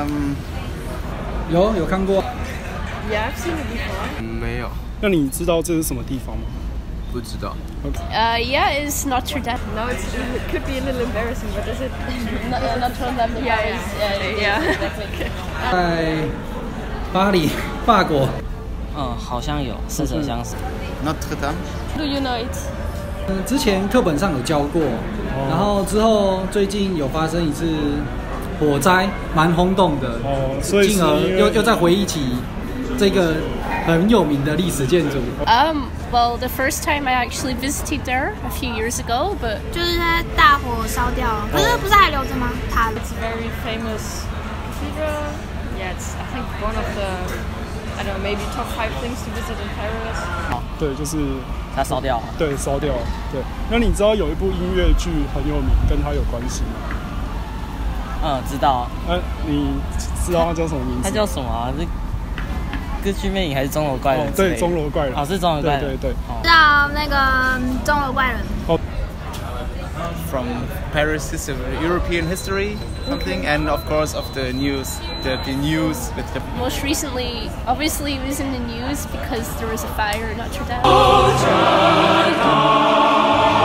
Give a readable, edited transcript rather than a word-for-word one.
有看过。 Yeah, I've seen it before. 没有。 那你知道这是什么地方吗？ 不知道。 Yeah, it's Notre Dame. No, it could be a little embarrassing, but is it? Notre Dame de Paris. Yeah. 在巴黎，法国。 好像有，似曾相识。 Notre Dame. Do you know it? 之前课本上有教过，然后之后最近有发生一次火灾，蛮轰动的， 所以进而又在回忆起这个很有名的历史建筑。 Well, the first time I actually visited there a few years ago, but 就是在大火烧掉了，可是不是还留着吗？它 It's a very famous cathedral. Yeah, it's I think one of the I don't know maybe top 5 things to visit in Paris. 对，就是它烧掉了。 对，烧掉了。对，那你知道有一部音乐剧很有名，跟它有关系吗？ 知道。 你知道它叫什么名字？ 它叫什么啊？是歌剧魅影还是钟楼怪人？ 对，钟楼怪人。 是钟楼怪人。对。 知道那个钟楼怪人。 From Paris European history, something, and of course of the news, the news with the. Most recently, obviously, it was in the news because there was a fire in Notre Dame.